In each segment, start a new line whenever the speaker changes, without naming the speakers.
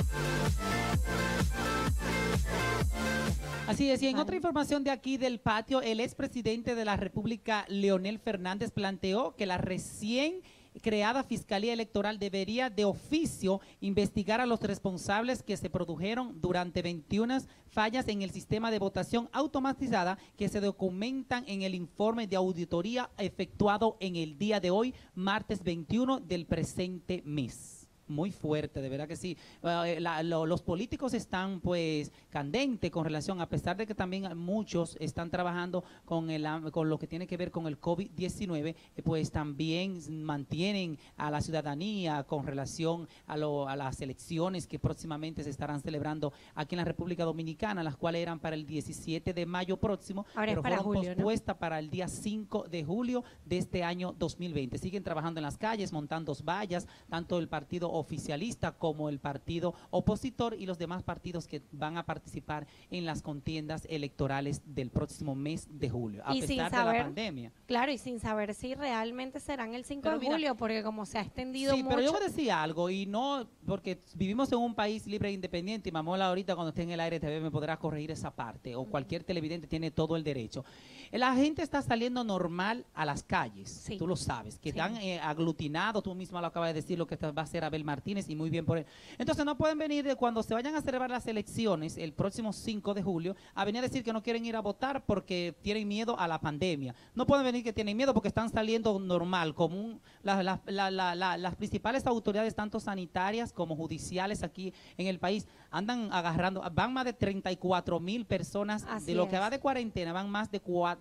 Así es, y en otra información de aquí del patio, el expresidente de la República, Leonel Fernández, planteó que la recién creada Fiscalía Electoral debería de oficio investigar a los responsables que se produjeron durante 21 fallas en el sistema de votación automatizada que se documentan en el informe de auditoría efectuado en el día de hoy, martes 21 del presente mes. Muy fuerte, de verdad que sí. Los políticos están pues candentes con relación, a pesar de que también muchos están trabajando con lo que tiene que ver con el COVID-19, pues también mantienen a la ciudadanía con relación a las elecciones que próximamente se estarán celebrando aquí en la República Dominicana, las cuales eran para el 17 de mayo próximo,
ahora
pero
es para
fueron
julio,
pospuestas, ¿no?, para el día 5 de julio de este año 2020. Siguen trabajando en las calles, montando vallas, tanto el partido oficialista como el partido opositor y los demás partidos que van a participar en las contiendas electorales del próximo mes de julio, a pesar de la pandemia.
Claro, y sin saber si realmente serán el 5
pero
de julio, porque como se ha extendido mucho.
Pero yo decía algo, y no, porque vivimos en un país libre e independiente, y Mamola ahorita cuando esté en el aire TV me podrá corregir esa parte, o cualquier televidente tiene todo el derecho. La gente está saliendo normal a las calles, tú lo sabes, que están aglutinados, tú misma lo acabas de decir, lo que va a hacer Abel Martínez, y muy bien por él. Entonces no pueden venir de cuando se vayan a celebrar las elecciones el próximo 5 de julio a venir a decir que no quieren ir a votar porque tienen miedo a la pandemia. No pueden venir que tienen miedo porque están saliendo normal, como las principales autoridades, tanto sanitarias como judiciales aquí en el país, andan agarrando, van más de 34,000 personas, de lo que va de cuarentena, van más de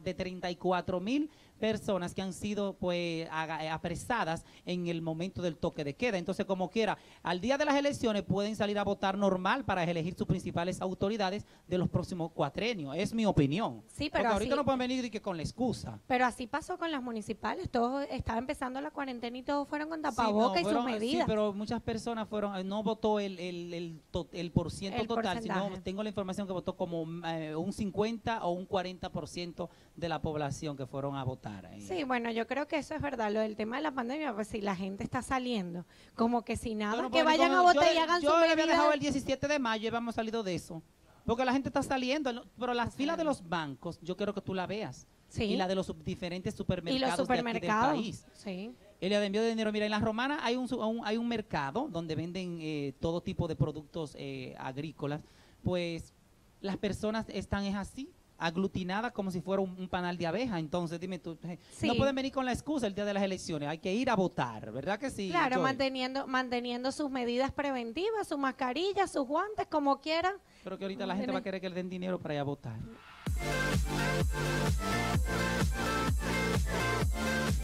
34,000 personas que han sido pues apresadas en el momento del toque de queda. Entonces, como quiera, al día de las elecciones pueden salir a votar normal para elegir sus principales autoridades de los próximos cuatrenios. Es mi opinión.
Sí, pero
porque ahorita no pueden venir que con la excusa.
Pero así pasó con las municipales. Todos estaba empezando la cuarentena y todos fueron con tapabocas y sus medidas.
Sí, pero muchas personas fueron, no votó el porciento total, sino tengo la información que votó como un 50 o un 40% de la población que fueron a votar.
Sí, bueno, yo creo que eso es verdad. Lo del tema de la pandemia, pues si la gente está saliendo, como que si nada, que vayan a votar y hagan su medida.
Yo había dejado el 17 de mayo y habíamos salido de eso. Porque la gente está saliendo, pero las filas de los bancos, yo quiero que tú la veas.
Sí.
Y la de los diferentes supermercados,
y los supermercados
de aquí del país.
Sí.
El de envío de dinero, mira, en la Romana hay un mercado donde venden todo tipo de productos agrícolas. Pues las personas están así, aglutinada como si fuera un panal de abeja. Entonces, dime tú, no pueden venir con la excusa el día de las elecciones, hay que ir a votar, ¿verdad que sí?
Claro, manteniendo sus medidas preventivas, su mascarilla, sus guantes, como quieran.
Pero que ahorita la gente va a querer que le den dinero para ir a votar.